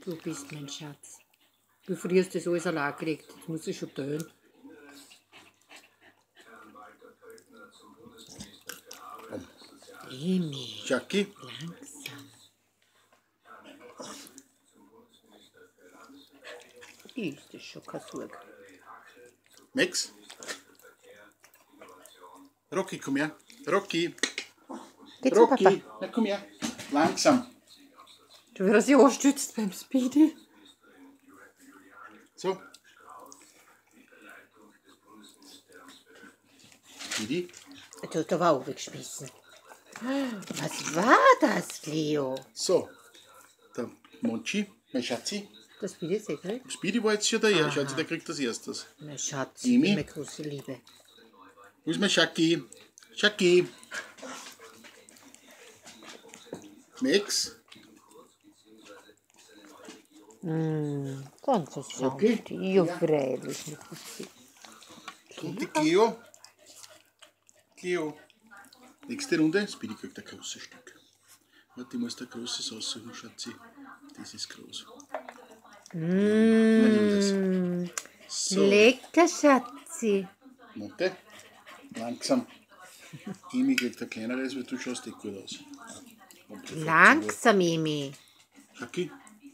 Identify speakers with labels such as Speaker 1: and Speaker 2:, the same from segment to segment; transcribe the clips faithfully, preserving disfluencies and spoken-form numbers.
Speaker 1: Du bist mein Schatz. Du frierst das alles allein gekriegt. Jetzt muss ich schon teilen. Emi,
Speaker 2: Jackie,
Speaker 1: langsam. Ist das schon kein Sorge.
Speaker 2: Max. Rocky, komm her. Rocky.
Speaker 1: Geht zum
Speaker 2: Rocky.
Speaker 1: Papa.
Speaker 2: Na, komm her. Langsam.
Speaker 1: Du wirst sich anstützt beim Speedy.
Speaker 2: So. Speedy.
Speaker 1: Du hast aber auch weggeschmissen. Was war das, Leo?
Speaker 2: So. Der Monchi, mein Schatzi.
Speaker 1: Das Speedy ist eh gekriegt.
Speaker 2: Speedy war jetzt schon daher. Schatzi, der kriegt das erstes.
Speaker 1: Mein Schatz,
Speaker 2: Emi?
Speaker 1: meine große Liebe.
Speaker 2: Wo ist mein Schacki? Schacki. Max.
Speaker 1: Mm, ganz so
Speaker 2: Okay.
Speaker 1: sanft. Ja, freilich. Nicht
Speaker 2: Und die Cleo. Cleo. Nächste Runde. Speedy kriegt ein großes Stück. Warte, ich muss da großes aussuchen, Schatzi. Das ist groß.
Speaker 1: Mm,
Speaker 2: So.
Speaker 1: lecker, Schatzi.
Speaker 2: Warte. Langsam. Emi kriegt ein kleineres, weil du schaust eh gut aus.
Speaker 1: Langsam, Emi.
Speaker 2: Schacki.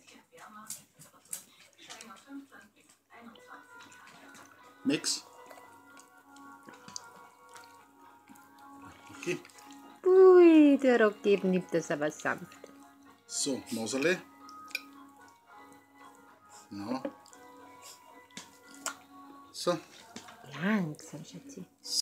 Speaker 2: Max. Okay.
Speaker 1: Ui, der Rocky nimmt das aber sanft.
Speaker 2: So, Mauserle. No. So.
Speaker 1: Langsam, Schatzi.